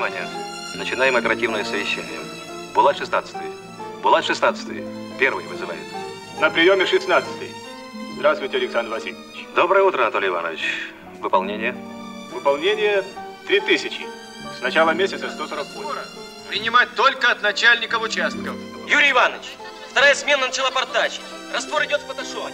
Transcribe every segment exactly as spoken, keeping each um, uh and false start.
внимание. Начинаем оперативное совещание. Булат шестнадцатый. Булат шестнадцатый. Первый вызывает. На приеме шестнадцатый. Здравствуйте, Александр Васильевич. Доброе утро, Анатолий Иванович. Выполнение? Выполнение три тысячи. С начала месяца сто сорок восемь. Принимать только от начальников участков. Юрий Иванович, вторая смена начала портачить. Раствор идет в поташон.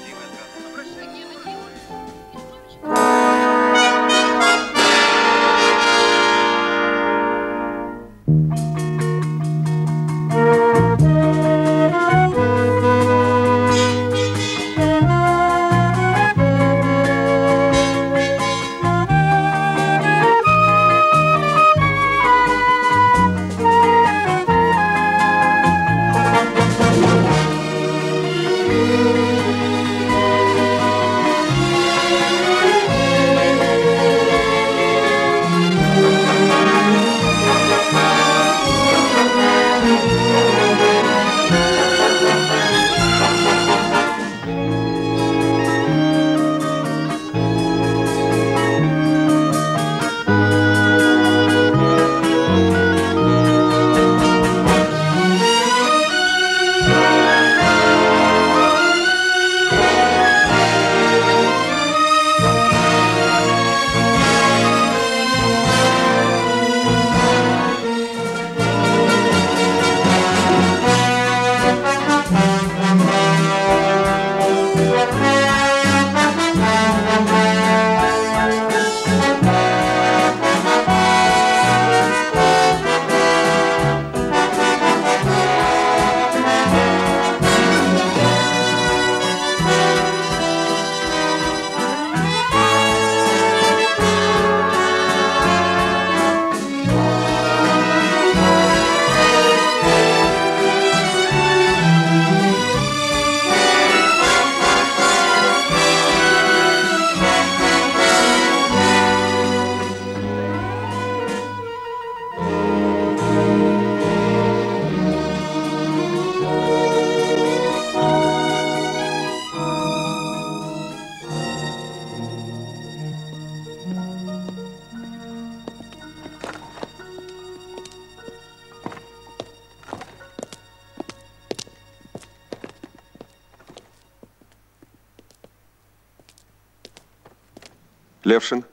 Левшин,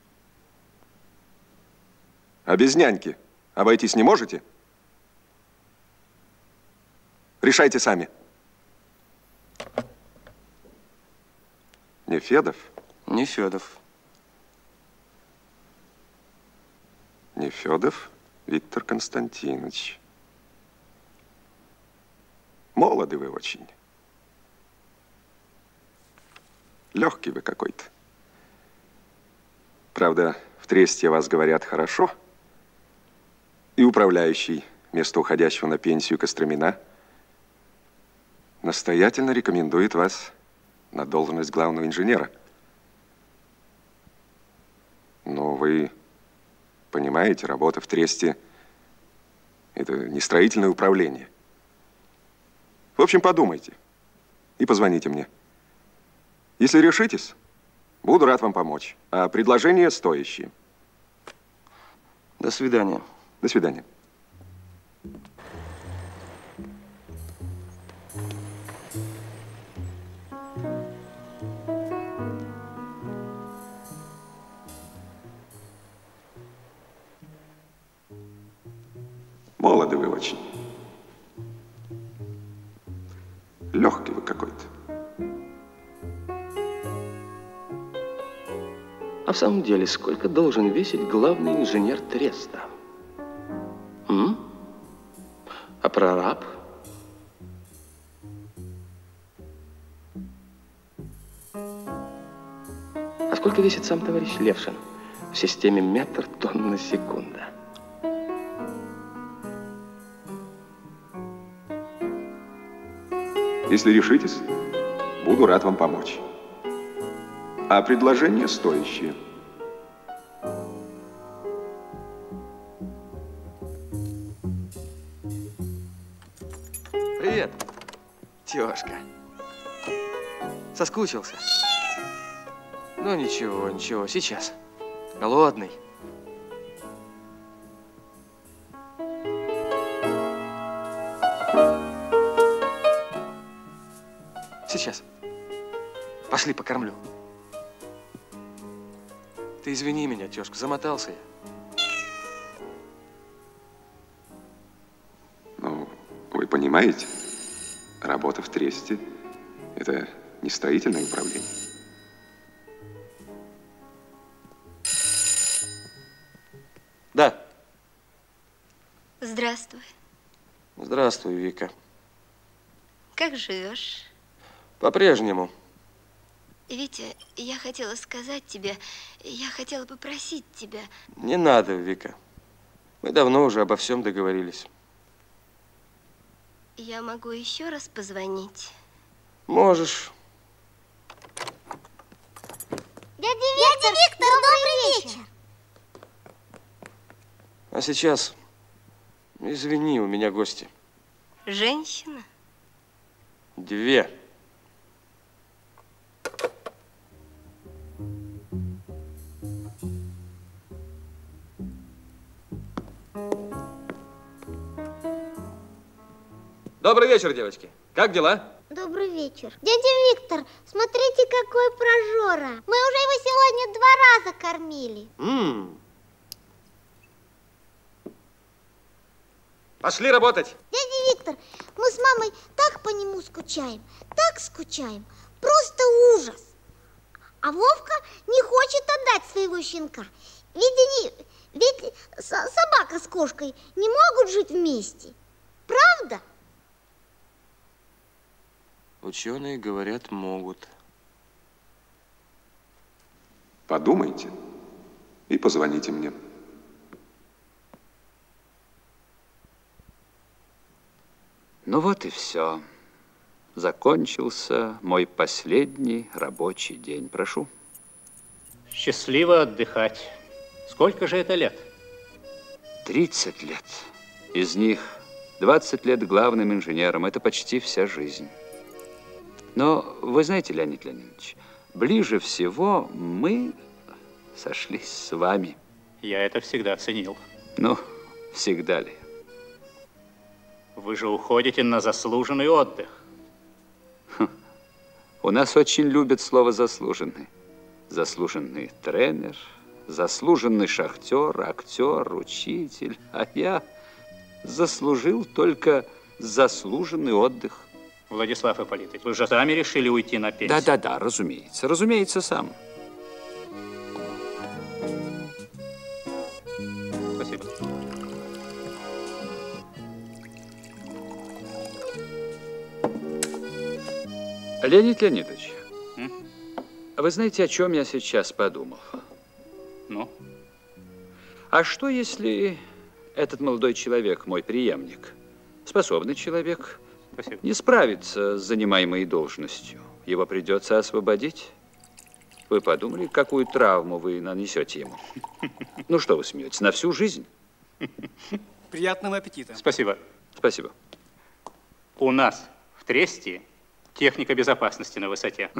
а без няньки обойтись не можете? Решайте сами. Нефедов? Нефедов. Нефедов Виктор Константинович. Молоды вы очень. Легкий вы какой-то. Правда, в Тресте о вас говорят хорошо. И управляющий вместо уходящего на пенсию Костромина настоятельно рекомендует вас на должность главного инженера. Но вы понимаете, работа в Тресте – это не строительное управление. В общем, подумайте и позвоните мне. Если решитесь, буду рад вам помочь. А предложения стоящие. До свидания. До свидания. Молоды вы очень. Легкий вы какой-то. А в самом деле, сколько должен весить главный инженер Треста? М? А прораб? А сколько весит сам товарищ Левшин в системе метр тонн на секунду? Если решитесь, буду рад вам помочь. А предложения стоящие. Привет, тёшка. Соскучился? Ну ничего, ничего, сейчас. Голодный. сейчас. Пошли, покормлю. Ты извини меня, тёшка, замотался я. Ну, вы понимаете, работа в тресте – это не строительное управление. Да. Здравствуй. Здравствуй, Вика. Как живешь? По-прежнему. Витя, я хотела сказать тебе, я хотела попросить тебя. Не надо, Вика. Мы давно уже обо всем договорились. Я могу еще раз позвонить? Можешь. Дядя Виктор, Дядя Виктор, добрый вечер. А сейчас, извини, у меня гости. Женщина? Две. Добрый вечер, девочки. Как дела? Добрый вечер. Дядя Виктор, смотрите, какой прожора. Мы уже его сегодня два раза кормили. М-м. Пошли работать. Дядя Виктор, мы с мамой так по нему скучаем, так скучаем. Просто ужас. А Вовка не хочет отдать своего щенка. Ведь, они, ведь собака с кошкой не могут жить вместе. Правда? Ученые говорят, могут. Подумайте и позвоните мне. Ну вот и все. Закончился мой последний рабочий день. Прошу. Счастливо отдыхать. Сколько же это лет? тридцать лет. Из них двадцать лет главным инженером. Это почти вся жизнь. Но вы знаете, Леонид Леонидович, ближе всего мы сошлись с вами. Я это всегда ценил. Ну, всегда ли? Вы же уходите на заслуженный отдых. У нас очень любят слово «заслуженный». Заслуженный тренер, заслуженный шахтер, актер, учитель. А я заслужил только заслуженный отдых. Владислав Ипполитович, вы же сами решили уйти на пенсию. Да-да-да, разумеется, разумеется, сам. Спасибо. Леонид Леонидович, М? а вы знаете, о чем я сейчас подумал? Ну? А что, если этот молодой человек, мой преемник, способный человек, Спасибо. не справится с занимаемой должностью? Его придется освободить? Вы подумали, какую травму вы нанесете ему? Ну что вы смеетесь, на всю жизнь? Приятного аппетита. Спасибо. Спасибо. У нас в Тресте техника безопасности на высоте.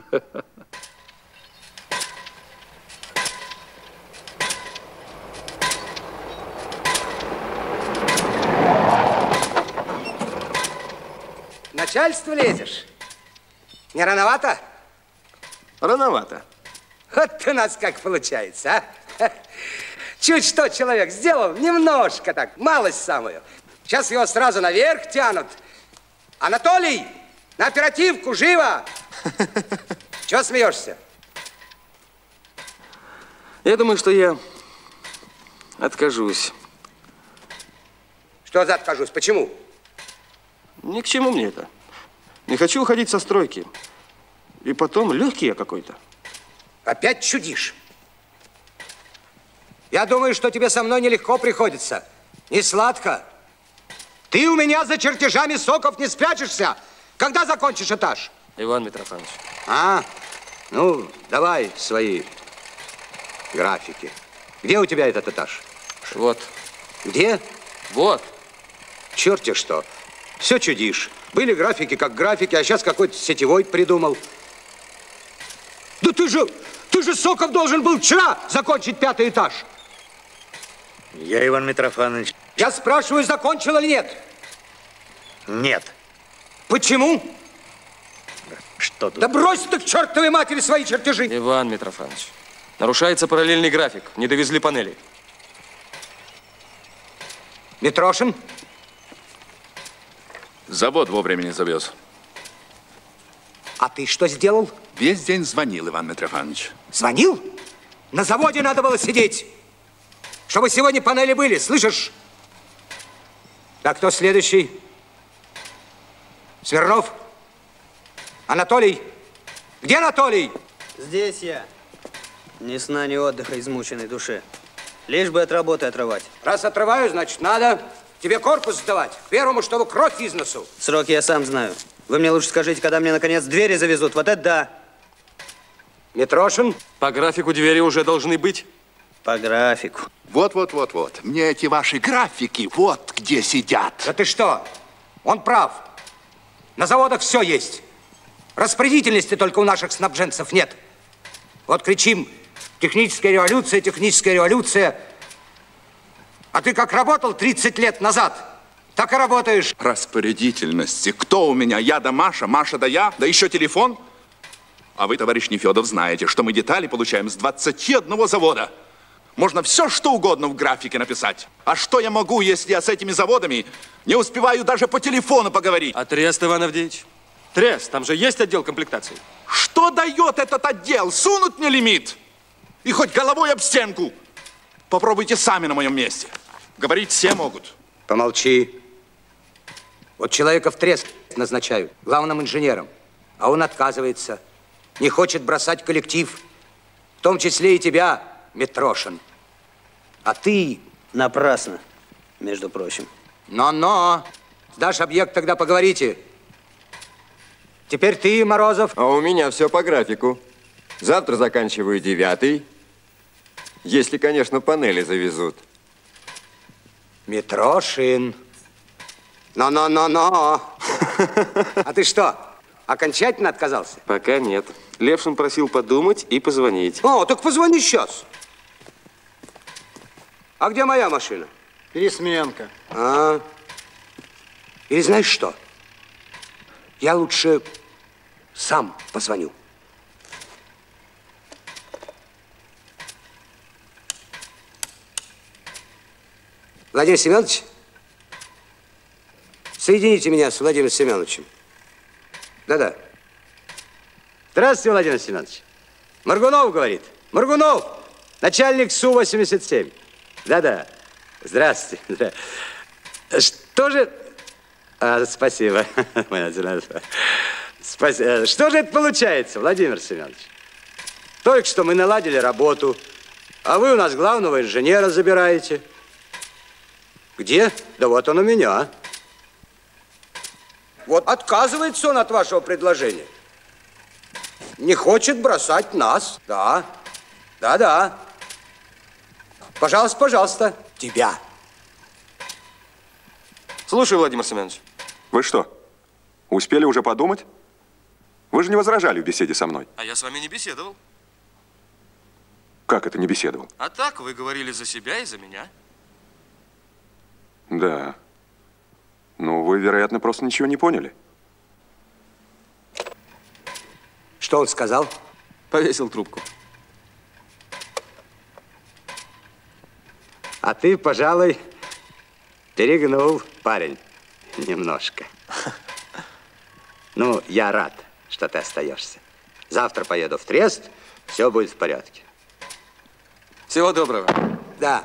Начальство лезешь? Не рановато? Рановато. Вот у нас как получается, а? Чуть что человек сделал, немножко так, малость самую. Сейчас его сразу наверх тянут. Анатолий, на оперативку, живо! Чего смеешься? Я думаю, что я откажусь. Что за откажусь? Почему? Ни к чему мне это. Не хочу уходить со стройки. И потом легкий я какой-то. Опять чудишь. Я думаю, что тебе со мной нелегко приходится. Не сладко. Ты у меня за чертежами соков не спрячешься. Когда закончишь этаж? Иван Митрофанович. А, ну, давай свои графики. Где у тебя этот этаж? Вот. Где? Вот. Черт-те что. Все чудишь. Были графики как графики, а сейчас какой-то сетевой придумал. Да ты же, ты же, Соков, должен был вчера закончить пятый этаж. Я, Иван Митрофанович. Я спрашиваю, закончил или нет? Нет. Почему? Что тут? Да брось ты к чертовой матери свои чертежи! Иван Митрофанович, нарушается параллельный график. Не довезли панели. Митрошин? Завод вовремя не завез. А ты что сделал? Весь день звонил, Иван Митрофанович. Звонил? На заводе надо было сидеть, чтобы сегодня панели были, слышишь? Так, кто следующий? Смирнов? Анатолий? Где Анатолий? Здесь я. Ни сна, ни отдыха измученной душе. Лишь бы от работы отрывать. Раз отрываю, значит, надо тебе корпус сдавать. К первому, чтобы кровь из носу. Сроки я сам знаю. Вы мне лучше скажите, когда мне, наконец, двери завезут. Вот это да. Митрошин? По графику двери уже должны быть. По графику. Вот-вот-вот-вот. Мне эти ваши графики вот где сидят. Да ты что? Он прав. На заводах все есть. Распорядительности только у наших снабженцев нет. Вот кричим: техническая революция, техническая революция. А ты как работал тридцать лет назад, так и работаешь. Распорядительности. Кто у меня? Я да Маша, Маша да я, да еще телефон. А вы, товарищ Нефедов, знаете, что мы детали получаем с двадцати одного завода. Можно все, что угодно в графике написать. А что я могу, если я с этими заводами не успеваю даже по телефону поговорить? А трест, Иван Авдеевич? Трест, там же есть отдел комплектации. Что дает этот отдел? Сунуть мне лимит? И хоть головой об стенку. Попробуйте сами на моем месте. Говорить все могут. Помолчи. Вот человека в трест назначают главным инженером, а он отказывается. Не хочет бросать коллектив, в том числе и тебя, Митрошин. А ты... Напрасно, между прочим. Но-но. Сдашь объект, тогда поговорите. Теперь ты, Морозов. А у меня все по графику. Завтра заканчиваю девятый. Если, конечно, панели завезут. Митрошин. Но-но-но-но. А ты что, окончательно отказался? Пока нет. Левшин просил подумать и позвонить. О, так позвони сейчас. А где моя машина? Пересменка. А. Или знаешь что? Я лучше сам позвоню. Владимир Семенович, соедините меня с Владимиром Семеновичем. Да-да. Здравствуйте, Владимир Семенович. Моргунов говорит. Моргунов, начальник Су восемьдесят семь. Да-да. Здравствуйте. Что же... А, спасибо. Спасибо. Что же это получается, Владимир Семенович? Только что мы наладили работу, а вы у нас главного инженера забираете. Где? Да вот он у меня. Вот отказывается он от вашего предложения. Не хочет бросать нас. Да. Да-да. Пожалуйста, пожалуйста. Тебя. Слушай, Владимир Семенович. Вы что, успели уже подумать? Вы же не возражали в беседе со мной. А я с вами не беседовал. Как это не беседовал? А так, вы говорили за себя и за меня. Да. Ну, вы, вероятно, просто ничего не поняли. Что он сказал? Повесил трубку. А ты, пожалуй, перегнул, парень, немножко. Ну, я рад, что ты остаешься. Завтра поеду в Трест, все будет в порядке. Всего доброго. Да.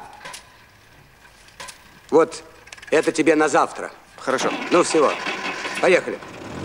Вот это тебе на завтра. Хорошо. Ну, всего. Поехали.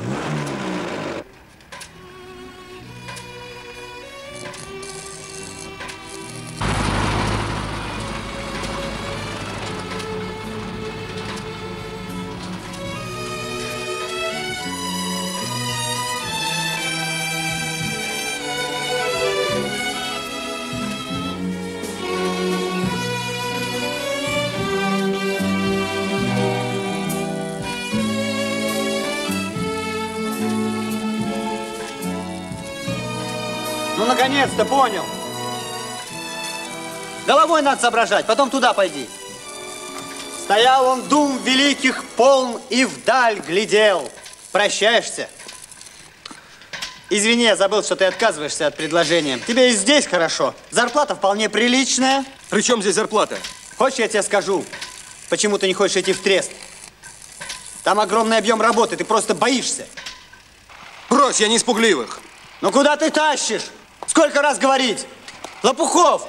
Ну, наконец-то понял. Головой надо соображать, потом туда пойди. Стоял он дум великих полн и вдаль глядел. Прощаешься? Извини, я забыл, что ты отказываешься от предложения. Тебе и здесь хорошо. Зарплата вполне приличная. При чем здесь зарплата? Хочешь, я тебе скажу, почему ты не хочешь идти в трест? Там огромный объем работы, ты просто боишься. Брось, я не из пугливых. Ну куда ты тащишь? Сколько раз говорить? Лопухов!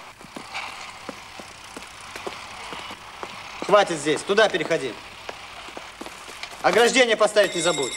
Хватит здесь, туда переходи. Ограждение поставить не забудь.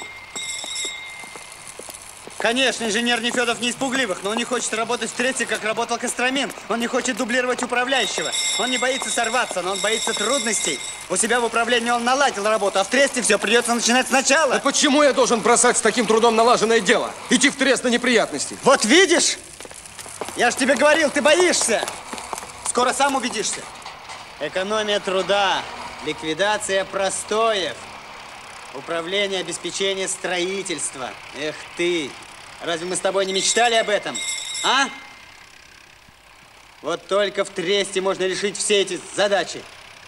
Конечно, инженер Нефедов не из пугливых, но он не хочет работать в тресте, как работал Костромин. Он не хочет дублировать управляющего. Он не боится сорваться, но он боится трудностей. У себя в управлении он наладил работу, а в тресте все придется начинать сначала. Да почему я должен бросать с таким трудом налаженное дело? Идти в трест на неприятности? Вот видишь? Я ж тебе говорил, ты боишься. Скоро сам убедишься. Экономия труда, ликвидация простоев, управление, обеспечение строительства. Эх ты, разве мы с тобой не мечтали об этом, а? Вот только в тресте можно решить все эти задачи.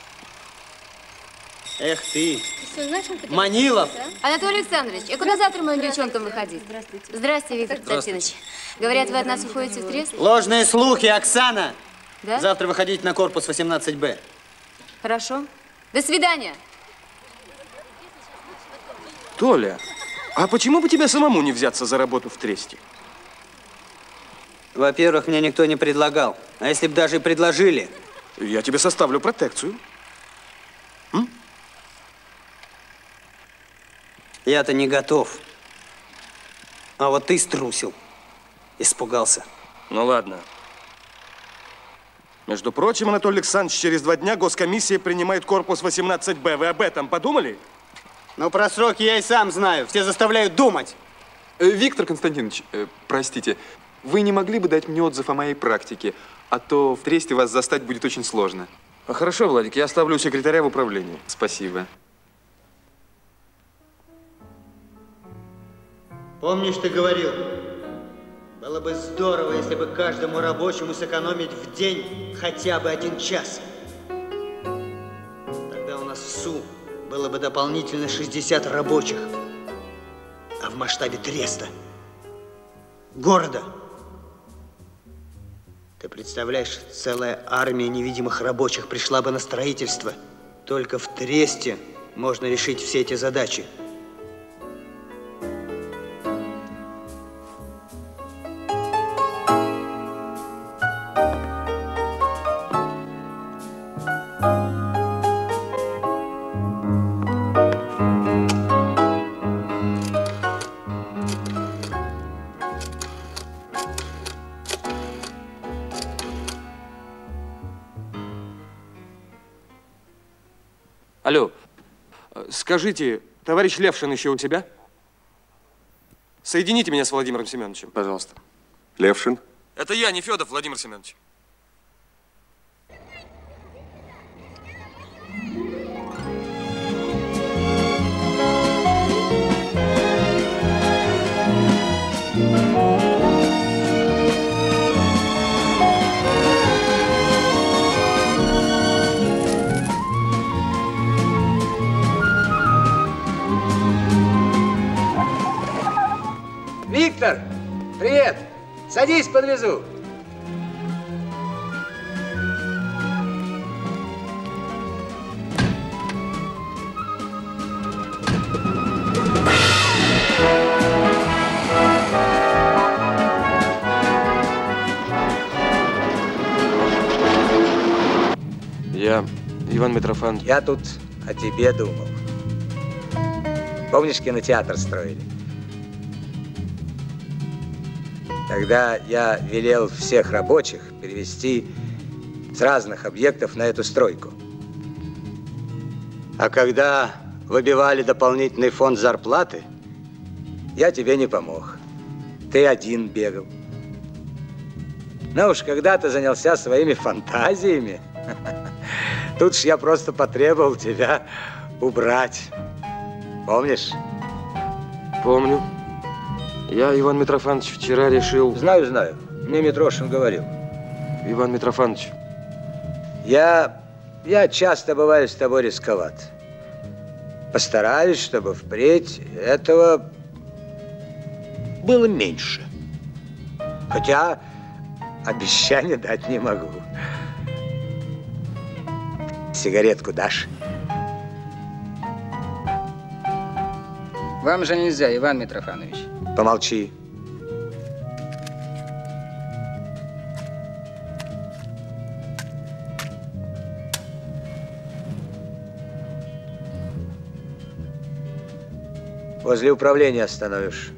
Эх ты, Манилов. Анатолий Александрович, а куда завтра моим девчонкам выходить? Здравствуйте. Здравствуйте, Виктор Константинович. Говорят, вы от нас уходите в трест? Ложные слухи, Оксана. Да? Завтра выходите на корпус восемнадцать Б. Хорошо. До свидания. Толя, а почему бы тебе самому не взяться за работу в тресте? Во-первых, мне никто не предлагал. А если бы даже и предложили? Я тебе составлю протекцию. М? Я-то не готов. А вот ты струсил. Испугался. Ну ладно. Между прочим, Анатолий Александрович, через два дня госкомиссия принимает корпус восемнадцать Б. Вы об этом подумали? Ну, про сроки я и сам знаю. Все заставляют думать. Э, Виктор Константинович, э, простите, вы не могли бы дать мне отзыв о моей практике? А то в тресте вас застать будет очень сложно. А хорошо, Владик, я оставлю секретаря в управлении. Спасибо. Помнишь, ты говорил, было бы здорово, если бы каждому рабочему сэкономить в день хотя бы один час. Тогда у нас в СУ было бы дополнительно шестьдесят рабочих. А в масштабе треста, города, ты представляешь, целая армия невидимых рабочих пришла бы на строительство. Только в тресте можно решить все эти задачи. Алло, скажите, товарищ Левшин еще у тебя? Соедините меня с Владимиром Семеновичем, пожалуйста. Левшин? Это я, Нефедов Владимир Семенович. Виктор, привет! Садись, подвезу. Я, Иван Митрофанович. Я тут о тебе думал. Помнишь, кинотеатр строили? Тогда я велел всех рабочих перевести с разных объектов на эту стройку. А когда выбивали дополнительный фонд зарплаты, я тебе не помог. Ты один бегал. Ну уж когда ты занялся своими фантазиями, тут ж я просто потребовал тебя убрать. Помнишь? Помню. Я, Иван Митрофанович, вчера решил... Знаю, знаю. Мне Митрошин говорил. Иван Митрофанович. Я... Я часто бываю с тобой рисковат. Постараюсь, чтобы впредь этого было меньше. Хотя обещания дать не могу. Сигаретку дашь? Вам же нельзя, Иван Митрофанович. Помолчи. Возле управления остановишь.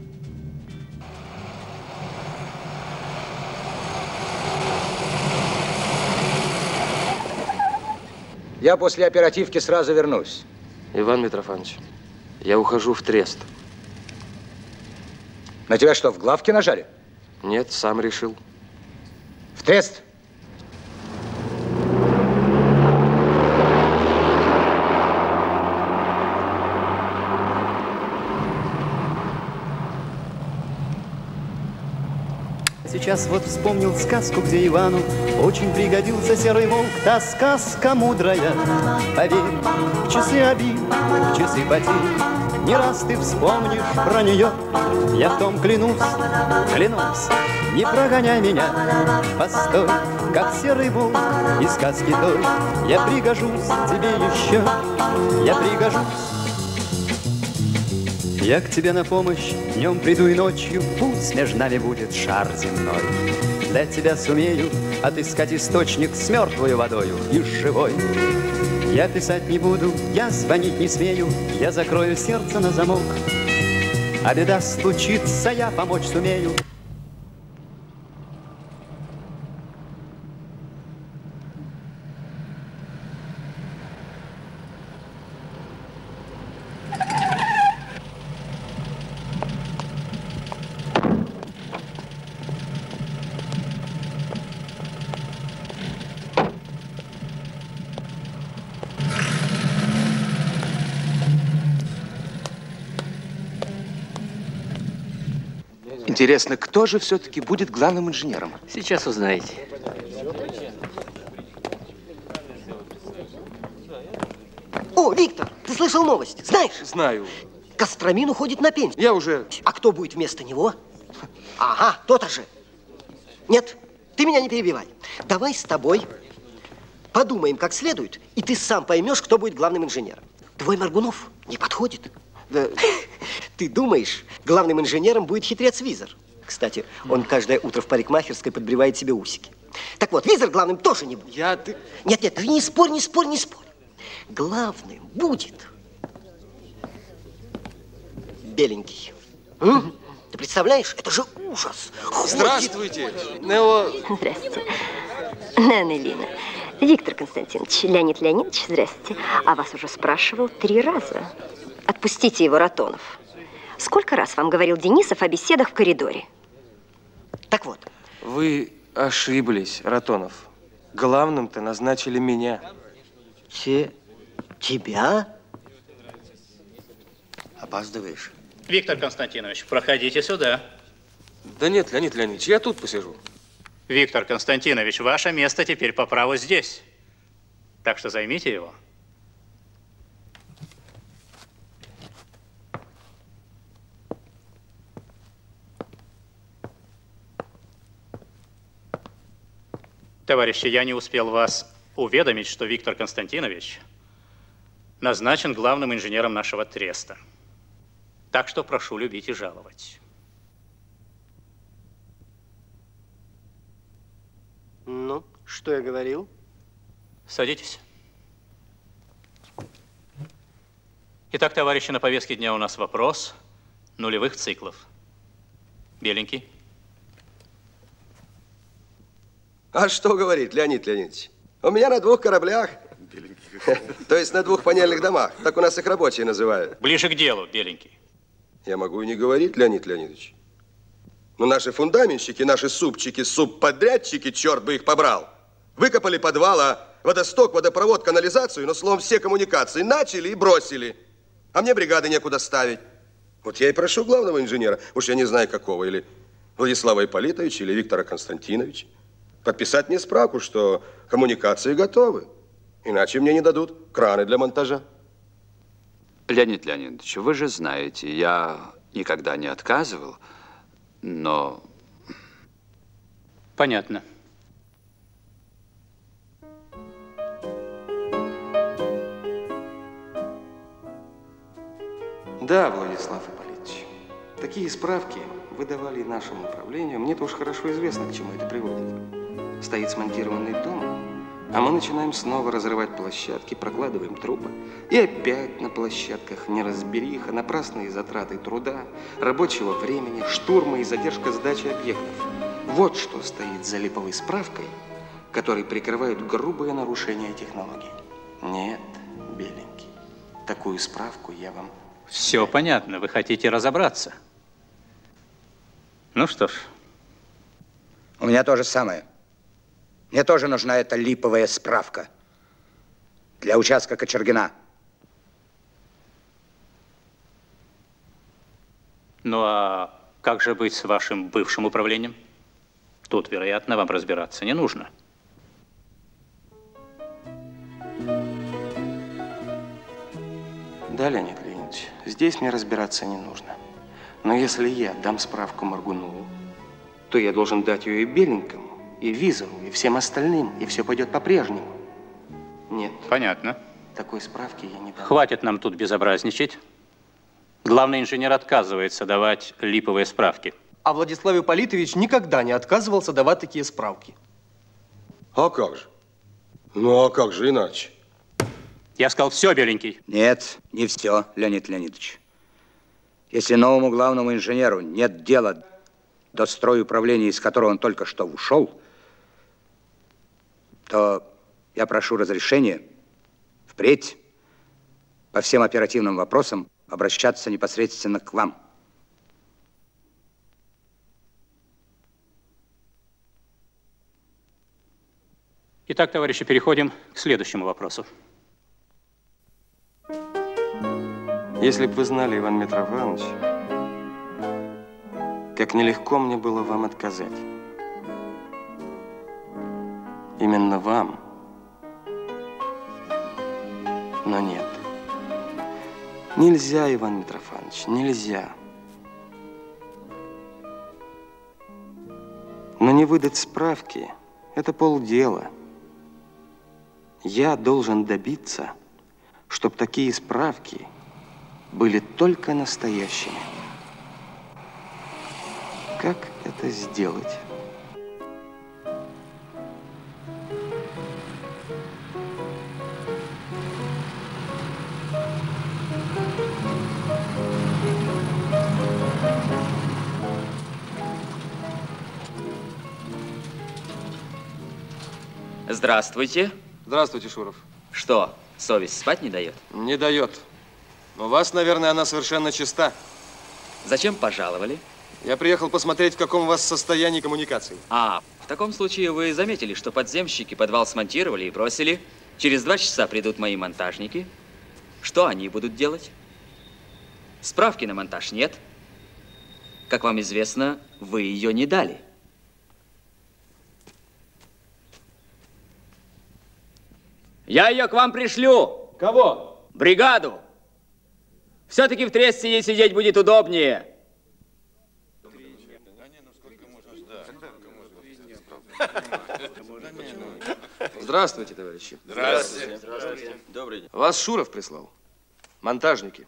Я после оперативки сразу вернусь. Иван Митрофанович, я ухожу в трест. На тебя что, в главке нажали? Нет, сам решил. В трест? Сейчас вот вспомнил сказку, где Ивану очень пригодился серый волк. Та сказка мудрая, поверь, в часы обид, в часы потерь. Не раз ты вспомнишь про нее, я в том клянусь, клянусь. Не прогоняй меня, постой, как серый волк из сказки той. Я пригожусь тебе еще, я пригожусь. Я к тебе на помощь днем приду и ночью, пусть между нами будет шар земной. Для тебя сумею отыскать источник с мертвой водою и с живой. Я писать не буду, я звонить не смею, я закрою сердце на замок. А беда случится, я помочь сумею. Интересно, кто же все-таки будет главным инженером? Сейчас узнаете. О, Виктор, ты слышал новость? Знаешь? Знаю. Костромин уходит на пенсию. Я уже... А кто будет вместо него? Ага, тот же. Нет, ты меня не перебивай. Давай с тобой подумаем как следует, и ты сам поймешь, кто будет главным инженером. Твой Моргунов не подходит. Да. Ты думаешь, главным инженером будет хитрец Визер? Кстати, он каждое утро в парикмахерской подбривает себе усики. Так вот, Визер главным тоже не будет. Я... Ты... Нет, нет, ты не спорь, не спорь, не спорь. Главным будет беленький. М? Ты представляешь? Это же ужас. Здравствуйте, Нео... Здравствуйте. Нана Лина. Виктор Константинович, Леонид Леонидович, здравствуйте. А вас уже спрашивал три раза. Отпустите его, Ратонов. Сколько раз вам говорил Денисов о беседах в коридоре? Так вот. Вы ошиблись, Ратонов. Главным-то назначили меня. Те... Тебя? Опаздываешь. Виктор Константинович, проходите сюда. Да нет, Леонид Леонидович, я тут посижу. Виктор Константинович, ваше место теперь по праву здесь. Так что займите его. Товарищи, я не успел вас уведомить, что Виктор Константинович назначен главным инженером нашего треста. Так что прошу любить и жаловать. Ну, что я говорил? Садитесь. Итак, товарищи, на повестке дня у нас вопрос нулевых циклов. Беленький. А что говорит, Леонид Леонидович? У меня на двух кораблях, то есть на двух панельных домах. Так у нас их рабочие называют. Ближе к делу, Беленький. Я могу и не говорить, Леонид Леонидович. Но наши фундаментщики, наши супчики, субподрядчики, черт бы их побрал, выкопали подвал, а водосток, водопровод, канализацию, но, словом, все коммуникации начали и бросили. А мне бригады некуда ставить. Вот я и прошу главного инженера, уж я не знаю какого, или Владислава Ипполитовича, или Виктора Константиновича, подписать мне справку, что коммуникации готовы. Иначе мне не дадут краны для монтажа. Леонид Леонидович, вы же знаете, я никогда не отказывал. но... Понятно. Да, Владислав Ипполитович, такие справки выдавали и нашему управлению. Мне-то уж хорошо известно, к чему это приводит. Стоит смонтированный дом, а мы начинаем снова разрывать площадки, прокладываем трубы. И опять на площадках неразбериха, напрасные затраты труда, рабочего времени, штурмы и задержка сдачи объектов. Вот что стоит за липовой справкой, которой прикрывают грубые нарушения технологий. Нет, беленький, такую справку я вам... Все понятно, вы хотите разобраться. Ну что ж. У меня то же самое. Мне тоже нужна эта липовая справка для участка Кочергина. Ну а как же быть с вашим бывшим управлением? Тут, вероятно, вам разбираться не нужно. Да, Леонид Леонидович, здесь мне разбираться не нужно. Но если я дам справку Моргунову, то я должен дать ее и Беленькому, и Визову, и всем остальным, и все пойдет по-прежнему. Нет. Понятно. Такой справки я не дам. Хватит нам тут безобразничать. Главный инженер отказывается давать липовые справки. А Владислав Ипполитович никогда не отказывался давать такие справки. А как же? Ну, а как же иначе? Я сказал, все, Беленький. Нет, не все, Леонид Леонидович. Если новому главному инженеру нет дела до стройуправления, из которого он только что ушел, то я прошу разрешения впредь по всем оперативным вопросам обращаться непосредственно к вам. Итак, товарищи, переходим к следующему вопросу. Если бы вы знали, Иван Митрофанович, как нелегко мне было вам отказать. Именно вам. Но нет. Нельзя, Иван Митрофанович, нельзя. Но не выдать справки – это полдела. Я должен добиться, чтобы такие справки были только настоящими. Как это сделать? Здравствуйте. Здравствуйте, Шуров. Что, совесть спать не дает? Не дает. У вас, наверное, она совершенно чиста. Зачем пожаловали? Я приехал посмотреть, в каком у вас состоянии коммуникации. А, в таком случае вы заметили, что подземщики подвал смонтировали и бросили. Через два часа придут мои монтажники. Что они будут делать? Справки на монтаж нет. Как вам известно, вы ее не дали. Я ее к вам пришлю. Кого? Бригаду. Все-таки в тресте ей сидеть будет удобнее. Здравствуйте, товарищи. Здравствуйте. Здравствуйте. Добрый день. Вас Шуров прислал. Монтажники.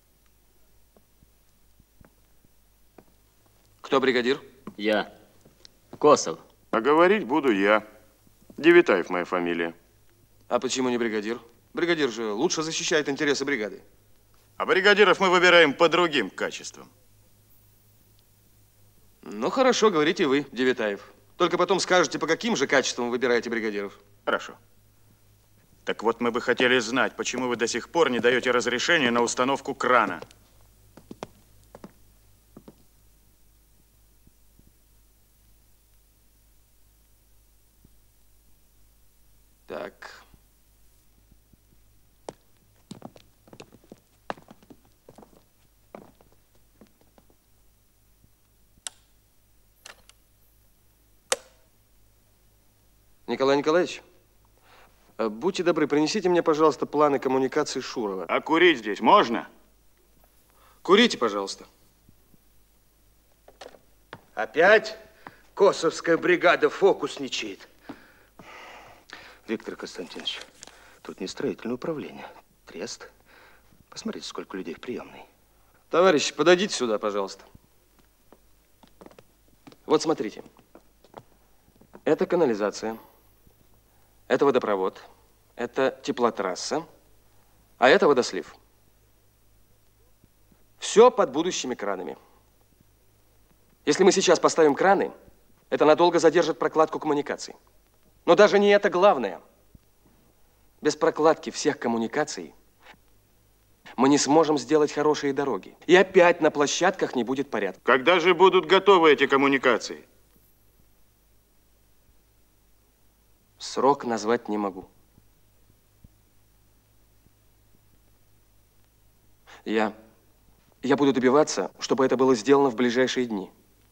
Кто бригадир? Я. Косов. А говорить буду я. Девятаев моя фамилия. А почему не бригадир? Бригадир же лучше защищает интересы бригады. А бригадиров мы выбираем по другим качествам. Ну, хорошо, говорите вы, Девятаев. Только потом скажете, по каким же качествам выбираете бригадиров. Хорошо. Так вот, мы бы хотели знать, почему вы до сих пор не даете разрешения на установку крана. Так. Николай Николаевич, будьте добры, принесите мне, пожалуйста, планы коммуникации Шурова. А курить здесь можно? Курите, пожалуйста. Опять Косовская бригада фокусничает. Виктор Константинович, тут не строительное управление, трест. Посмотрите, сколько людей в приемной. Товарищи, подойдите сюда, пожалуйста. Вот смотрите. Это канализация, это водопровод, это теплотрасса, а это водослив. Все под будущими кранами. Если мы сейчас поставим краны, это надолго задержит прокладку коммуникаций. Но даже не это главное. Без прокладки всех коммуникаций мы не сможем сделать хорошие дороги. И опять на площадках не будет порядка. Когда же будут готовы эти коммуникации? Срок назвать не могу. Я, я буду добиваться, чтобы это было сделано в ближайшие дни.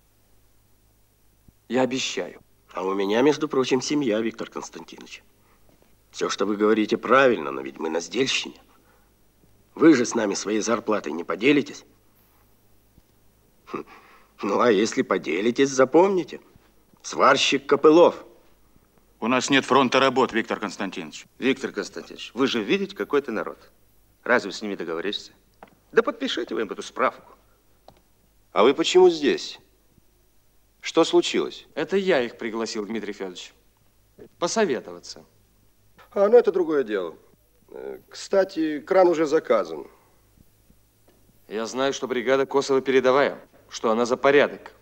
Я обещаю. А у меня, между прочим, семья, Виктор Константинович. Все, что вы говорите, правильно, но ведь мы на сдельщине. Вы же с нами своей зарплатой не поделитесь? Хм. Ну, а если поделитесь, запомните. Сварщик Копылов. У нас нет фронта работ, Виктор Константинович. Виктор Константинович, вы же видите, какой ты народ. Разве с ними договоришься? Да подпишите вы им эту справку. А вы почему здесь? Что случилось? Это я их пригласил, Дмитрий Федорович. Посоветоваться. А, ну это другое дело. Кстати, кран уже заказан. Я знаю, что бригада Косова передовая, что она за порядок.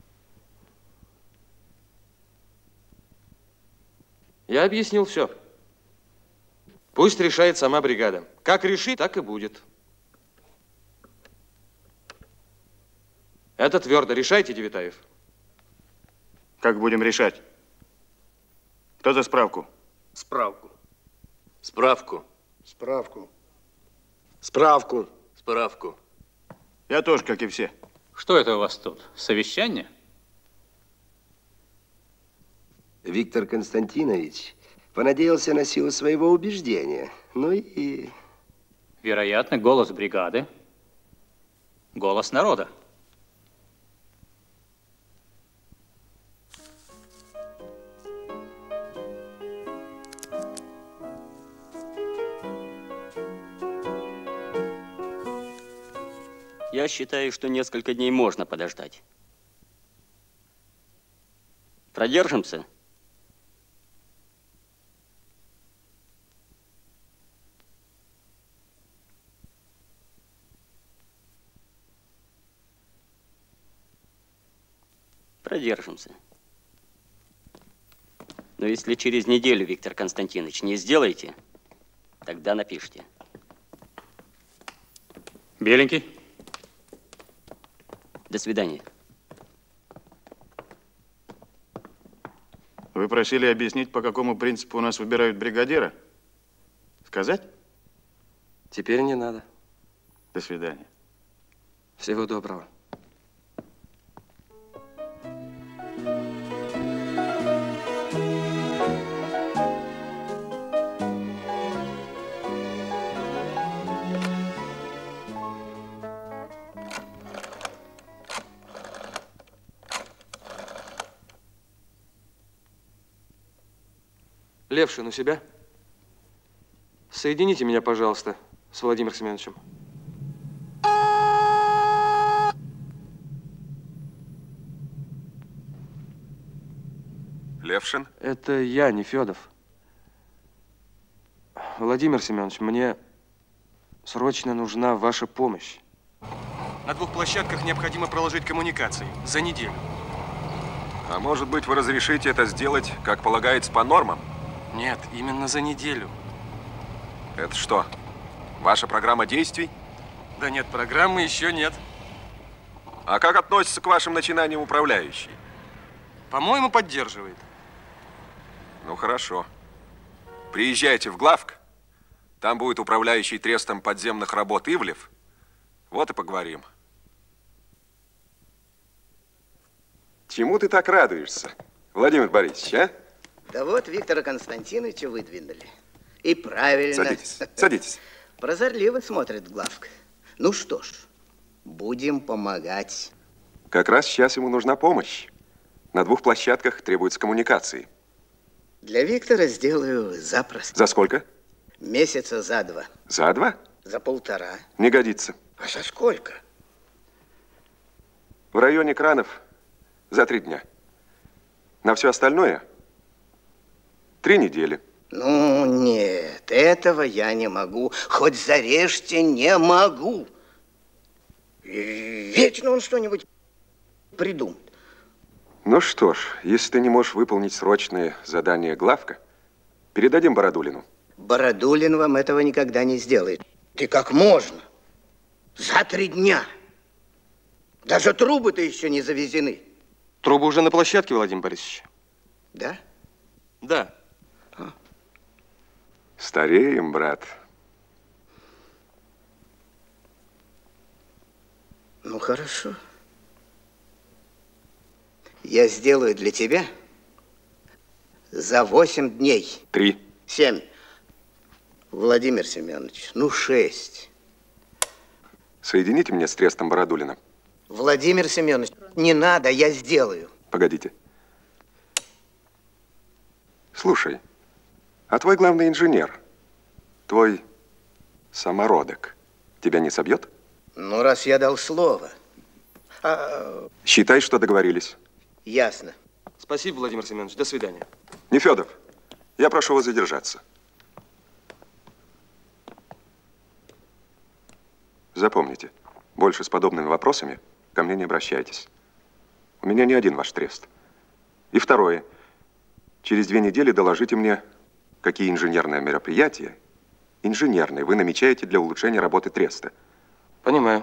Я объяснил все. Пусть решает сама бригада. Как решит, так и будет. Это твердо. Решайте, Девятаев. Как будем решать? Кто за справку? Справку. Справку. Справку. Справку. Справку. Я тоже, как и все. Что это у вас тут? Совещание? Виктор Константинович понадеялся на силу своего убеждения. Ну и... Вероятно, голос бригады. Голос народа. Я считаю, что несколько дней можно подождать. Продержимся? Продержимся. Но если через неделю, Виктор Константинович, не сделаете, тогда напишите. Беленький. До свидания. Вы просили объяснить, по какому принципу у нас выбирают бригадира? Сказать? Теперь не надо. До свидания. Всего доброго. Левшин у себя? Соедините меня, пожалуйста, с Владимиром Семеновичем. Левшин? Это я, Нефедов. Владимир Семенович, мне срочно нужна ваша помощь. На двух площадках необходимо проложить коммуникации за неделю. А может быть, вы разрешите это сделать, как полагается, по нормам? Нет, именно за неделю. Это что, ваша программа действий? Да нет, программы еще нет. А как относится к вашим начинаниям управляющий? По-моему, поддерживает. Ну, хорошо. Приезжайте в главк. Там будет управляющий трестом подземных работ Ивлев. Вот и поговорим. Чему ты так радуешься, Владимир Борисович, а? Да вот Виктора Константиновича выдвинули. И правильно. Садитесь, садитесь. Прозорливо смотрит главка. Ну что ж, будем помогать. Как раз сейчас ему нужна помощь. На двух площадках требуется коммуникации. Для Виктора сделаю запросто. За сколько? Месяца за два. За два? За полтора. Не годится. А за сколько? В районе кранов за три дня. На все остальное три недели. Ну, нет, этого я не могу. Хоть зарежьте, не могу. И вечно он что-нибудь придумает. Ну что ж, если ты не можешь выполнить срочные задания главка, передадим Бородулину. Бородулин вам этого никогда не сделает. Ты как можно? За три дня. Даже трубы-то еще не завезены. Трубы уже на площадке, Владимир Борисович. Да? Да. А. Стареем, брат. Ну, хорошо. Я сделаю для тебя за восемь дней. Три. Семь. Владимир Семенович, ну шесть. Соедините меня с Трестом Бородулина. Владимир Семенович, не надо, я сделаю. Погодите. Слушай, а твой главный инженер, твой самородок, тебя не собьет? Ну, раз я дал слово. А... Считай, что договорились. Ясно. Спасибо, Владимир Семенович. До свидания. Нефедов, я прошу вас задержаться. Запомните, больше с подобными вопросами ко мне не обращайтесь. У меня не один ваш трест. И второе. Через две недели доложите мне, какие инженерные мероприятия, инженерные, вы намечаете для улучшения работы треста. Понимаю.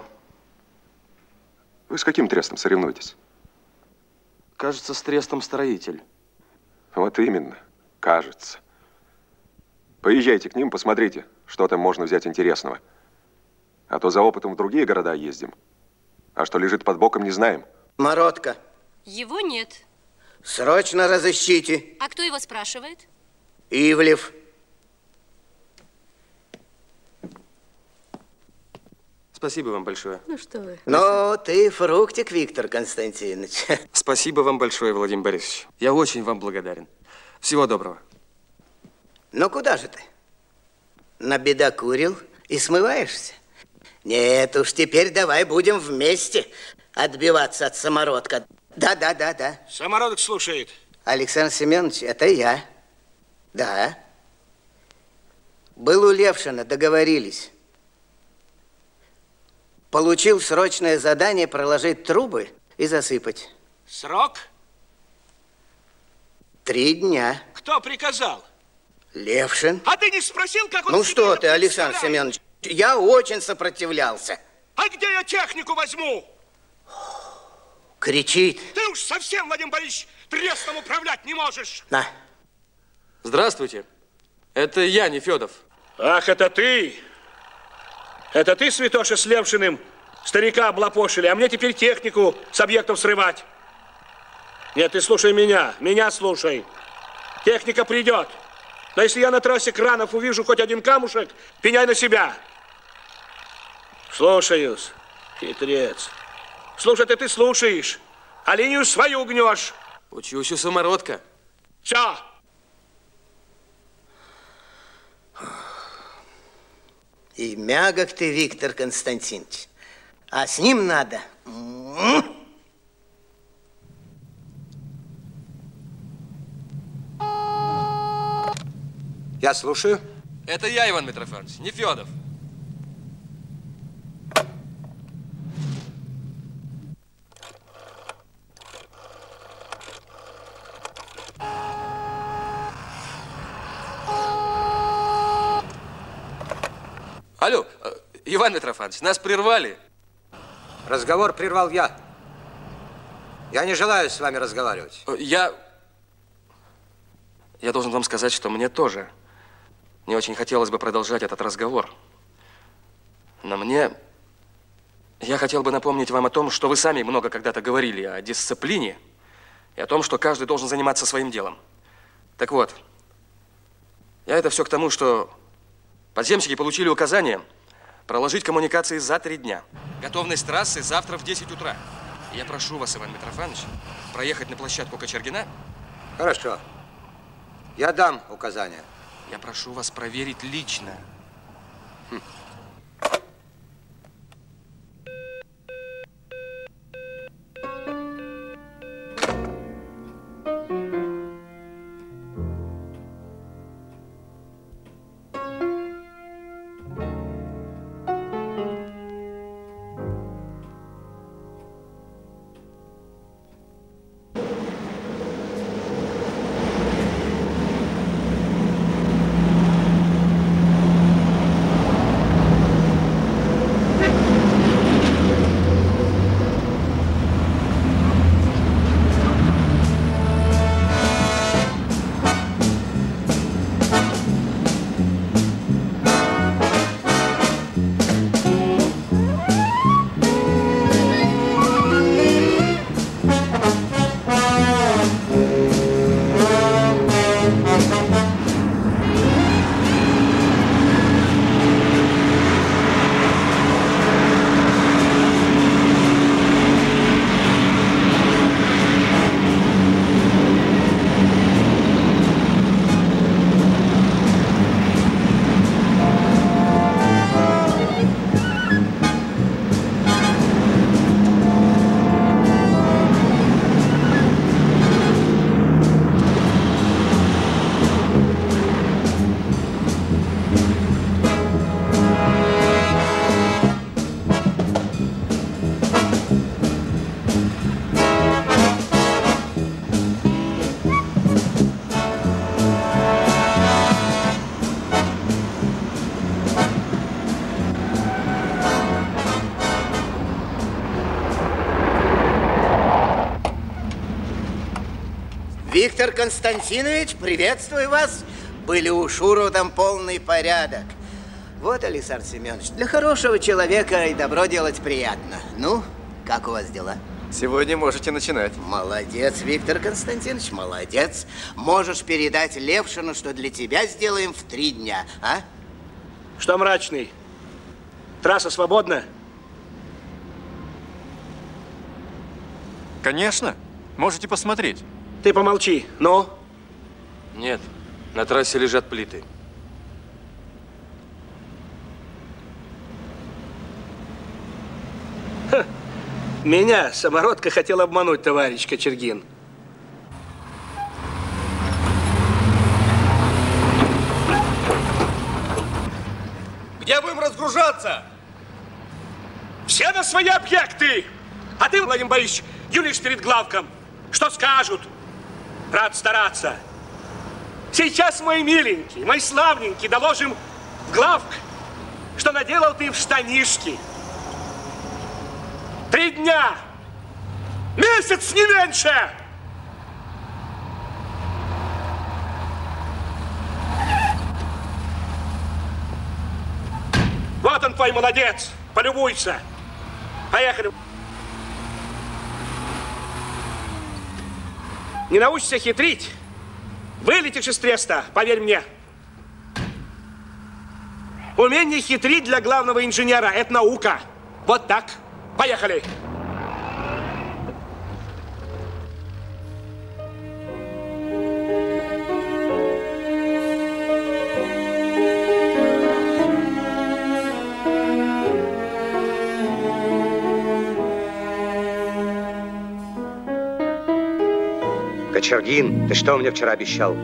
Вы с каким трестом соревнуетесь? Кажется, с трестом «Строитель». Вот именно, кажется. Поезжайте к ним, посмотрите, что там можно взять интересного. А то за опытом в другие города ездим. А что лежит под боком, не знаем. Мародка. Его нет. Срочно разыщите. А кто его спрашивает? Ивлев. Спасибо вам большое. Ну что вы. Ну, ты фруктик, Виктор Константинович. Спасибо вам большое, Владимир Борисович. Я очень вам благодарен. Всего доброго. Ну, куда же ты? Набедокурил и смываешься? Нет уж, теперь давай будем вместе отбиваться от самородка. Да-да-да-да. Самородок слушает. Александр Семенович, это я. Да. Был у Левшина, договорились. Получил срочное задание проложить трубы и засыпать. Срок? Три дня. Кто приказал? Левшин. А ты не спросил, как он... Ну что ты, Александр Семенович, я очень сопротивлялся. А где я технику возьму? Кричит. Ты уж совсем, Владимир Борисович, трестом управлять не можешь. На. Здравствуйте. Это я, Нефедов. Ах, это ты? Это ты, Святоша, с Левшиным старика облапошили, а мне теперь технику с объектов срывать? Нет, ты слушай меня, меня слушай. Техника придет. Но если я на трассе кранов увижу хоть один камушек, пеняй на себя. Слушаюсь, хитрец. Слушай, ты, ты слушаешь, а линию свою гнешь. Учусь у самородка. Все. И мягок ты, Виктор Константинович. А с ним надо. Я слушаю. Это я, Иван Митрофанович, Нефедов. Алло, Иван Митрофанович, нас прервали. Разговор прервал я. Я не желаю с вами разговаривать. Я... Я должен вам сказать, что мне тоже не очень хотелось бы продолжать этот разговор. Но мне... Я хотел бы напомнить вам о том, что вы сами много когда-то говорили о дисциплине и о том, что каждый должен заниматься своим делом. Так вот, я это все к тому, что подземщики получили указание проложить коммуникации за три дня. Готовность трассы завтра в десять утра. Я прошу вас, Иван Митрофанович, проехать на площадку Кочергина. Хорошо. Я дам указания. Я прошу вас проверить лично. Хм. Виктор Константинович, приветствую вас. Были у Шурова там полный порядок. Вот, Александр Семенович, для хорошего человека и добро делать приятно. Ну, как у вас дела? Сегодня можете начинать. Молодец, Виктор Константинович, молодец. Можешь передать Левшину, что для тебя сделаем в три дня, а? Что, Мрачный? Трасса свободна? Конечно. Можете посмотреть. Ты помолчи. Ну? Нет, на трассе лежат плиты. Ха. Меня самородка хотел обмануть, товарищ Кочергин. Где будем разгружаться? Все на свои объекты! А ты, Владимир Борисович, юлишь перед главком. Что скажут? Рад стараться. Сейчас, мой миленький, мой славненький, доложим в главк, что наделал ты в штанишки. Три дня! Месяц, не меньше! Вот он твой молодец. Полюбуйся. Поехали. Не научишься хитрить, вылетишь из треста, поверь мне. Умение хитрить для главного инженера – это наука. Вот так. Поехали. Кочергин, ты что мне вчера обещал?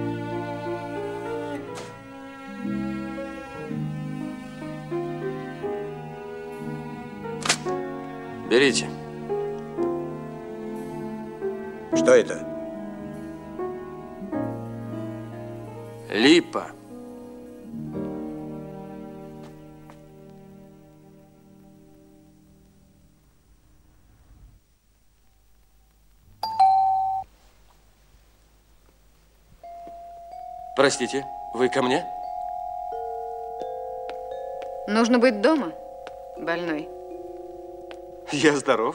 Берите. Что это? Липа. Простите, вы ко мне? Нужно быть дома, больной. Я здоров.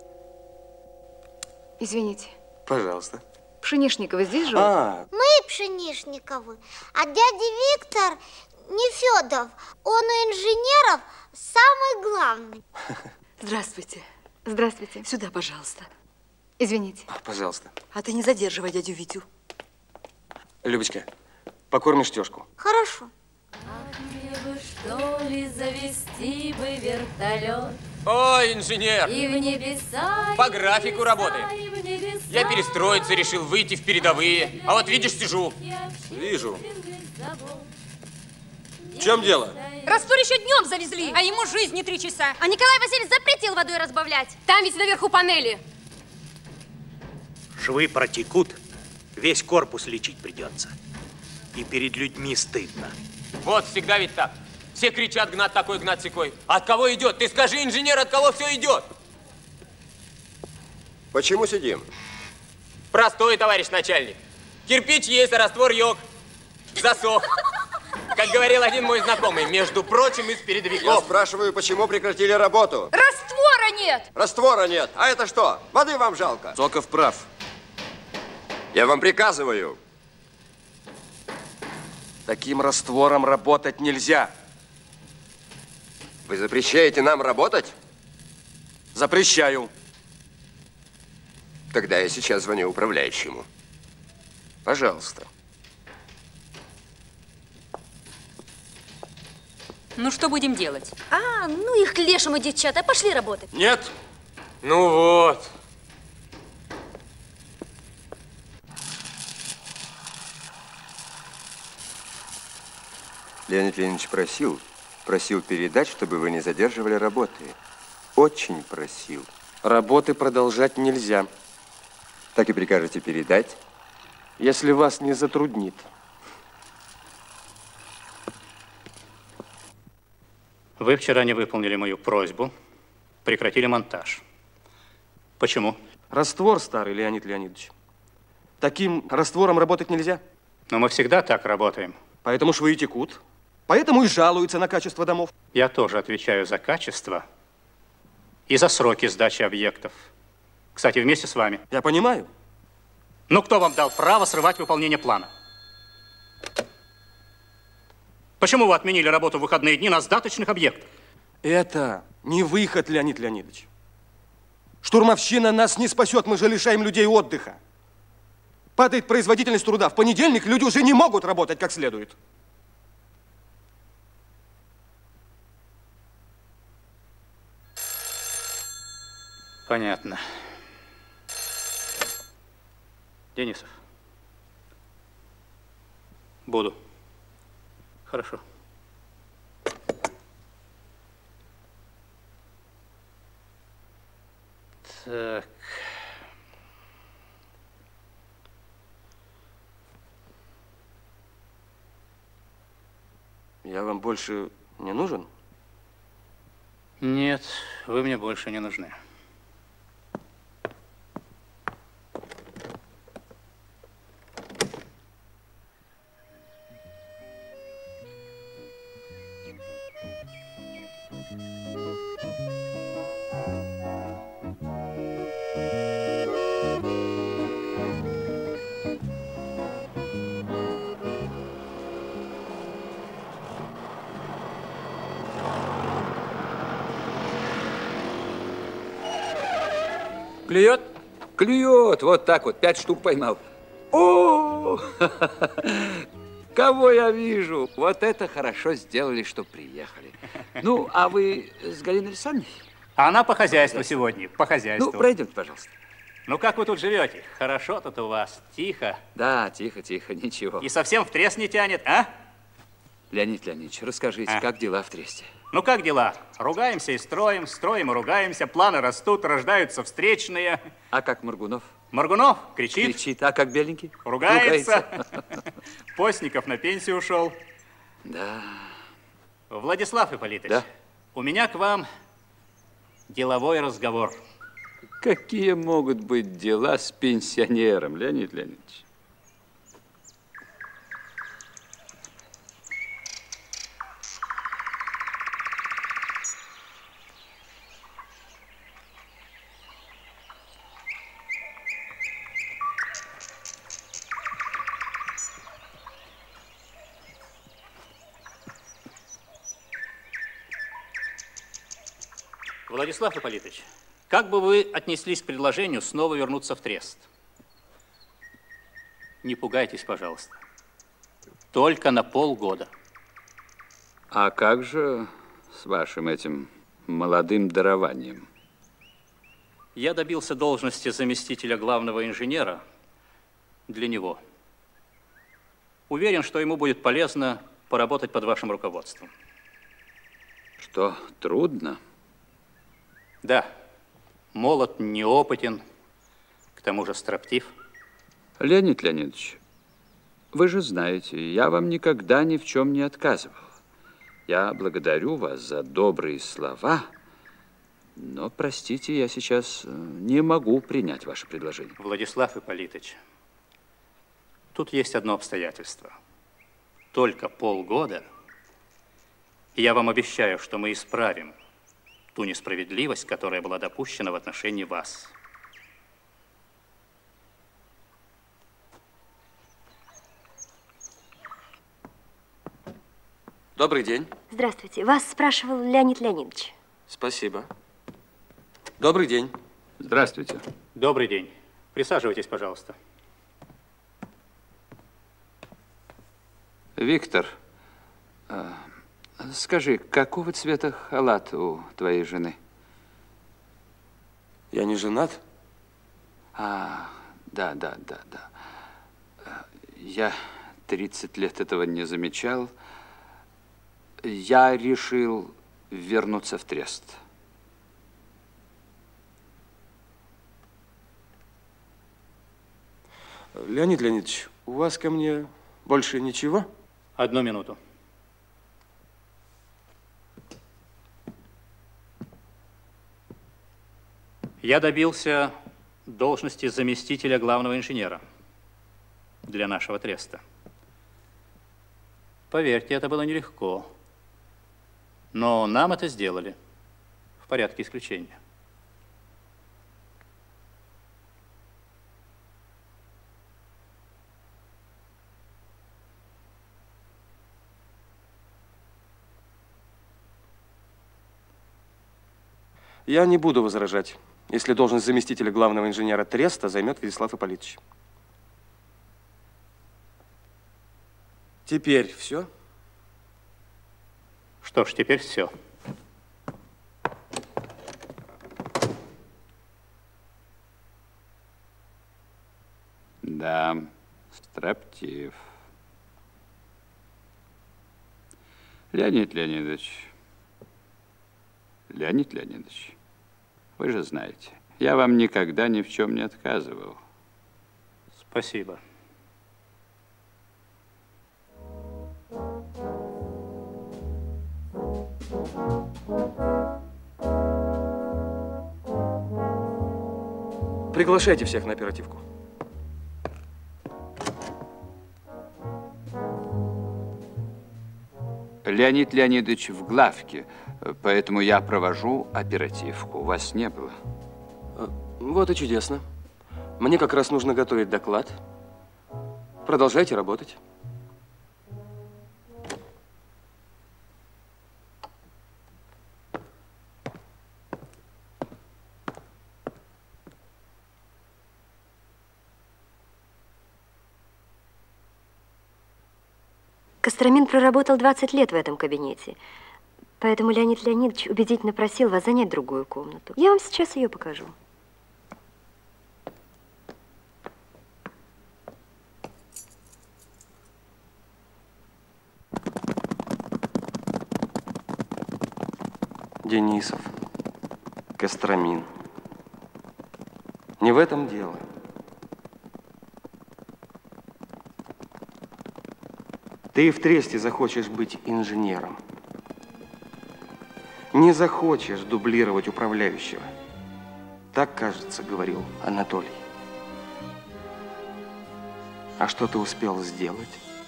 Извините. Пожалуйста. Пшенишниковы здесь живут? А, Мы Пшенишниковы, а дядя Виктор не Федов. Он у инженеров самый главный. Здравствуйте. Здравствуйте. Сюда, пожалуйста. Извините. Пожалуйста. А ты не задерживай дядю Витю. Любочка, покормишь тёшку? Хорошо. Что ли завести бы вертолет? Ой, инженер! И в небеса, По и в графику небеса, работаем. и в небеса. Я перестроиться решил, выйти в передовые. А вот видишь, сижу. Вижу. В чем дело? Раствор еще днем завезли, а ему жизнь не три часа. А Николай Васильевич запретил водой разбавлять. Там ведь наверху панели. Швы протекут, весь корпус лечить придется. И перед людьми стыдно. Вот всегда ведь так. Все кричат, гнат такой, гнат сякой. От кого идет? Ты скажи, инженер, от кого все идет? Почему сидим? Простой, товарищ начальник. Кирпич есть, а раствор йог. Засох. Как говорил один мой знакомый, между прочим, из передовиков. Я спрашиваю, почему прекратили работу? Раствора нет! Раствора нет. А это что? Воды вам жалко? Соков прав. Я вам приказываю. Таким раствором работать нельзя. Вы запрещаете нам работать? Запрещаю. Тогда я сейчас звоню управляющему. Пожалуйста. Ну, что будем делать? А, ну их к лешему, девчата, пошли работать. Нет. Ну вот. Леонид Леонидович просил, просил передать, чтобы вы не задерживали работы. Очень просил. Работы продолжать нельзя. Так и прикажете передать? Если вас не затруднит. Вы вчера не выполнили мою просьбу, прекратили монтаж. Почему? Раствор старый, Леонид Леонидович. Таким раствором работать нельзя. Но мы всегда так работаем. Поэтому швы и текут. Поэтому и жалуются на качество домов. Я тоже отвечаю за качество и за сроки сдачи объектов. Кстати, вместе с вами. Я понимаю. Но кто вам дал право срывать выполнение плана? Почему вы отменили работу в выходные дни на сдаточных объектах? Это не выход, Леонид Леонидович. Штурмовщина нас не спасет, мы же лишаем людей отдыха. Падает производительность труда. В понедельник люди уже не могут работать как следует. Понятно. Денисов. Буду. Хорошо. Так. Я вам больше не нужен? Нет, вы мне больше не нужны. Клюет? Клюет. Вот так вот. Пять штук поймал. О, кого я вижу? Вот это хорошо сделали, что приехали. Ну, а вы с Галиной Александровной? Она по хозяйству сегодня, по хозяйству. Ну, пройдемте, пожалуйста. Ну, как вы тут живете? Хорошо тут у вас, тихо. Да, тихо, тихо, ничего. И совсем в трест не тянет, а? Леонид Леонидович, расскажите, А? как дела в Тресте? Ну, как дела? Ругаемся и строим, строим и ругаемся, планы растут, рождаются встречные. А как Моргунов? Моргунов кричит. Кричит. А как Беленький? Ругается. Постников на пенсию ушел. Да. Владислав Ипполитович, Да? у меня к вам деловой разговор. Какие могут быть дела с пенсионером, Леонид Леонидович? Владислав Ипполитович, Как бы вы отнеслись к предложению снова вернуться в трест? Не пугайтесь, пожалуйста. Только на полгода. А как же с вашим этим молодым дарованием? Я добился должности заместителя главного инженера для него. Уверен, что ему будет полезно поработать под вашим руководством. Что, трудно? Да. Молод, неопытен, к тому же строптив. Леонид Леонидович, вы же знаете, я вам никогда ни в чем не отказывал. Я благодарю вас за добрые слова, но, простите, я сейчас не могу принять ваше предложение. Владислав Ипполитович, тут есть одно обстоятельство. Только полгода, и я вам обещаю, что мы исправим ту несправедливость, которая была допущена в отношении вас. Добрый день. Здравствуйте. Вас спрашивал Леонид Леонидович. Спасибо. Добрый день. Здравствуйте. Добрый день. Присаживайтесь, пожалуйста. Виктор, скажи, какого цвета халат у твоей жены? Я не женат. А, да, да, да, да. Я тридцать лет этого не замечал. Я решил вернуться в трест. Леонид Леонидович, у вас ко мне больше ничего? Одну минуту. Я добился должности заместителя главного инженера для нашего треста. Поверьте, это было нелегко. Но нам это сделали в порядке исключения. Я не буду возражать, если должность заместителя главного инженера треста займет Владислав Ипполитович. Теперь все? Что ж, теперь все. Да, строптив. Леонид Леонидович, Леонид Леонидович, вы же знаете, я вам никогда ни в чем не отказывал. Спасибо. Приглашайте всех на оперативку. Леонид Леонидович в главке, поэтому я провожу оперативку. Вас не было. Вот и чудесно. Мне как раз нужно готовить доклад. Продолжайте работать. Костромин проработал двадцать лет в этом кабинете, поэтому Леонид Леонидович убедительно просил вас занять другую комнату. Я вам сейчас ее покажу. Денисов, Костромин. Не в этом дело. Ты и в тресте захочешь быть инженером. Не захочешь дублировать управляющего. Так, кажется, говорил Анатолий. А что ты успел сделать?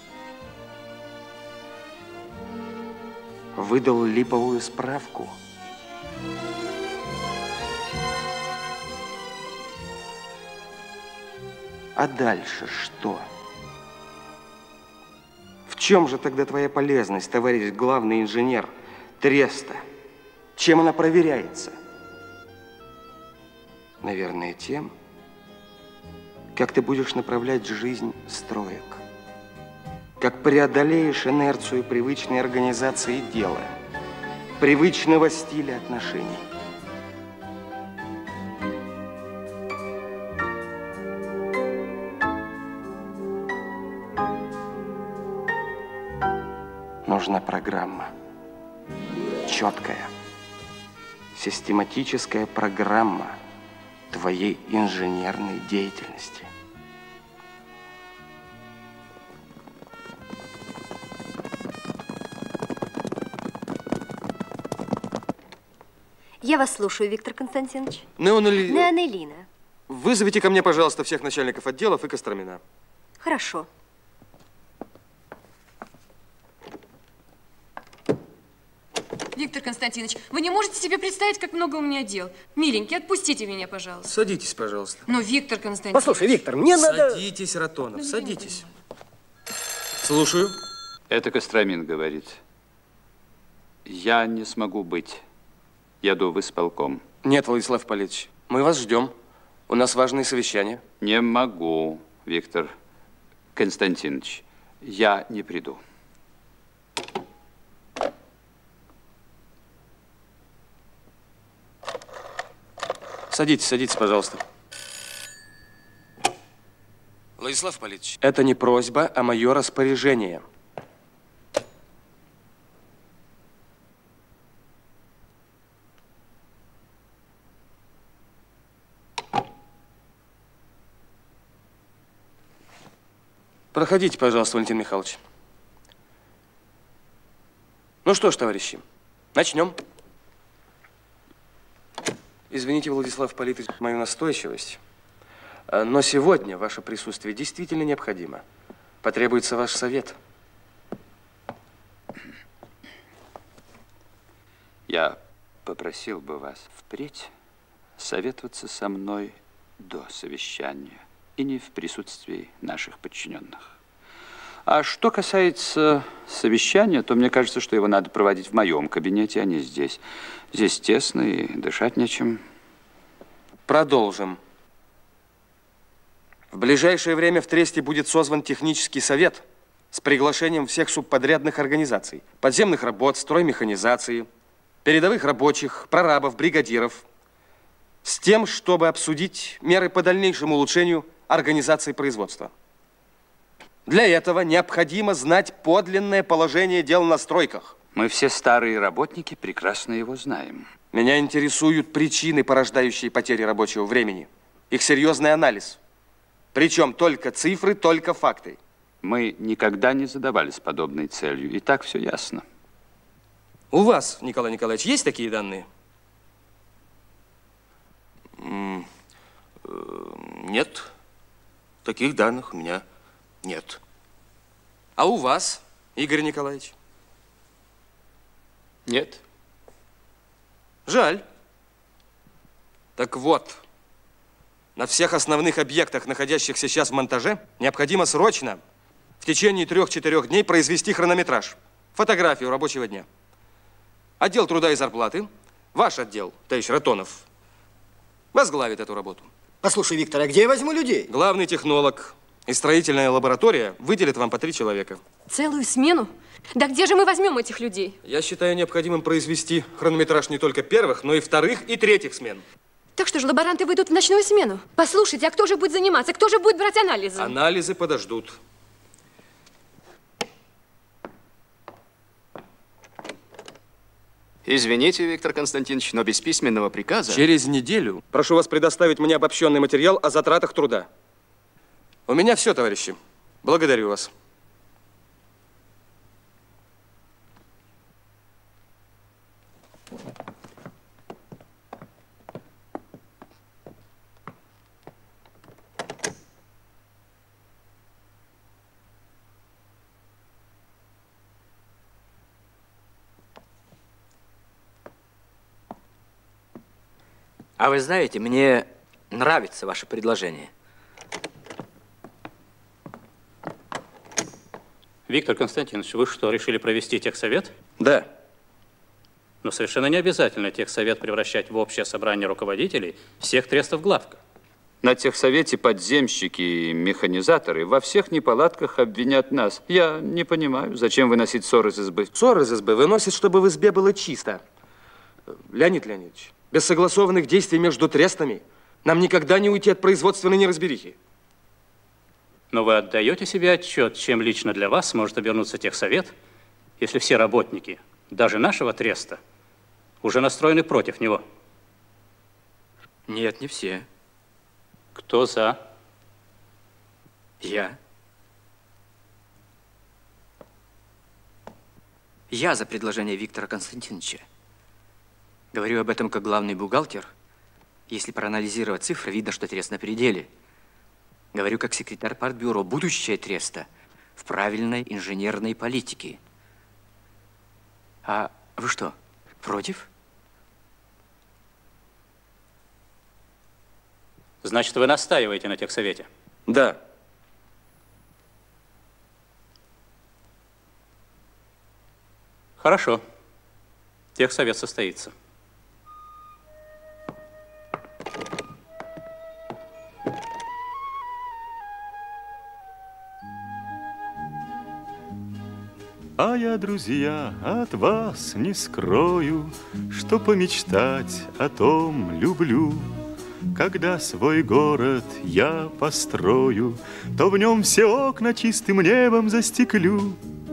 Выдал липовую справку. А дальше что? В чем же тогда твоя полезность, товарищ главный инженер треста? Чем она проверяется? Наверное, тем, как ты будешь направлять жизнь строек. Как преодолеешь инерцию привычной организации дела, привычного стиля отношений. Нужна программа. Четкая, систематическая программа твоей инженерной деятельности. Я вас слушаю, Виктор Константинович. Неонели... Неонелина. Вызовите ко мне, пожалуйста, всех начальников отделов и Костромина. Хорошо. Виктор Константинович, вы не можете себе представить, как много у меня дел. Миленький, отпустите меня, пожалуйста. Садитесь, пожалуйста. Ну, Виктор Константинович. Послушай, Виктор, мне надо... Садитесь, Ратонов, садитесь. Слушаю. Это Костромин говорит. Я не смогу быть. Еду в исполком. Нет, Владислав Ипполитович, мы вас ждем. У нас важные совещания. Не могу, Виктор Константинович. Я не приду. Садитесь, садитесь, пожалуйста. Владислав Ипполитович, это не просьба, а мое распоряжение. Проходите, пожалуйста, Валентин Михайлович. Ну что ж, товарищи, начнем. Извините, Владислав Ипполитович, мою настойчивость, но сегодня ваше присутствие действительно необходимо. Потребуется ваш совет. Я попросил бы вас впредь советоваться со мной до совещания и не в присутствии наших подчиненных. А что касается совещания, то мне кажется, что его надо проводить в моем кабинете, а не здесь. Здесь тесно и дышать нечем. Продолжим. В ближайшее время в Тресте будет созван технический совет с приглашением всех субподрядных организаций, подземных работ, строймеханизации, передовых рабочих, прорабов, бригадиров, с тем, чтобы обсудить меры по дальнейшему улучшению организации производства. Для этого необходимо знать подлинное положение дел на стройках. Мы все старые работники прекрасно его знаем. Меня интересуют причины, порождающие потери рабочего времени. Их серьезный анализ. Причем только цифры, только факты. Мы никогда не задавались подобной целью. И так все ясно. У вас, Николай Николаевич, есть такие данные? Нет. Таких данных у меня нет. А у вас, Игорь Николаевич? Нет. Жаль. Так вот, на всех основных объектах, находящихся сейчас в монтаже, необходимо срочно, в течение трех-четырех дней, произвести хронометраж, фотографию рабочего дня. Отдел труда и зарплаты, ваш отдел, товарищ Ратонов, возглавит эту работу. Послушай, Виктор, а где я возьму людей? Главный технолог и строительная лаборатория выделят вам по три человека. Целую смену? Да где же мы возьмем этих людей? Я считаю необходимым произвести хронометраж не только первых, но и вторых и третьих смен. Так что же, лаборанты выйдут в ночную смену? Послушайте, а кто же будет заниматься? Кто же будет брать анализы? Анализы подождут. Извините, Виктор Константинович, но без письменного приказа... Через неделю прошу вас предоставить мне обобщенный материал о затратах труда. У меня все, товарищи. Благодарю вас. А вы знаете, мне нравится ваше предложение. Виктор Константинович, вы что, решили провести техсовет? Да. Но совершенно не обязательно техсовет превращать в общее собрание руководителей всех трестов главка. На техсовете подземщики и механизаторы во всех неполадках обвинят нас. Я не понимаю, зачем выносить ссор из избы. Ссор из избы выносит, чтобы в избе было чисто. Леонид Леонидович, без согласованных действий между трестами нам никогда не уйти от производственной неразберихи. Но вы отдаете себе отчет, чем лично для вас может обернуться техсовет, если все работники, даже нашего треста, уже настроены против него? Нет, не все. Кто за? Я. Я за предложение Виктора Константиновича. Говорю об этом как главный бухгалтер. Если проанализировать цифры, видно, что трест на пределе. Говорю как секретарь партбюро. Будущее треста в правильной инженерной политике. А вы что, против? Значит, вы настаиваете на техсовете? Да. Хорошо. Техсовет состоится. А я, друзья, от вас не скрою, что помечтать о том люблю. Когда свой город я построю, то в нем все окна чистым небом застеклю.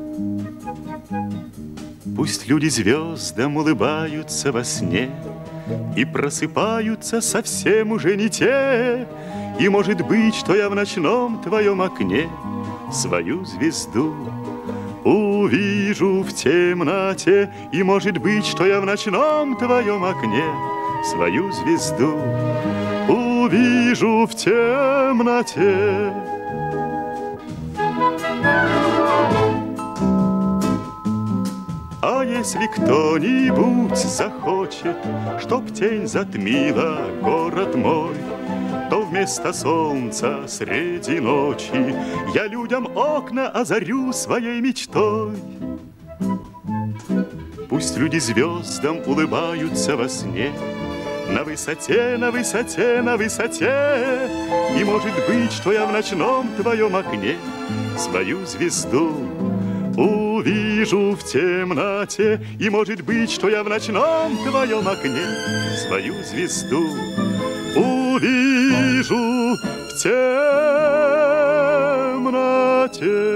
Пусть люди звездам улыбаются во сне и просыпаются совсем уже не те. И может быть, что я в ночном твоем окне свою звезду увижу в темноте. И может быть, что я в ночном твоем окне свою звезду увижу в темноте. А если кто-нибудь захочет, чтоб тень затмила город мой, то вместо солнца среди ночи я людям окна озарю своей мечтой. Пусть люди звездам улыбаются во сне, на высоте, на высоте, на высоте. И может быть, что я в ночном твоем окне свою звезду увижу в темноте. И может быть, что я в ночном твоем окне свою звезду увижу в темноте.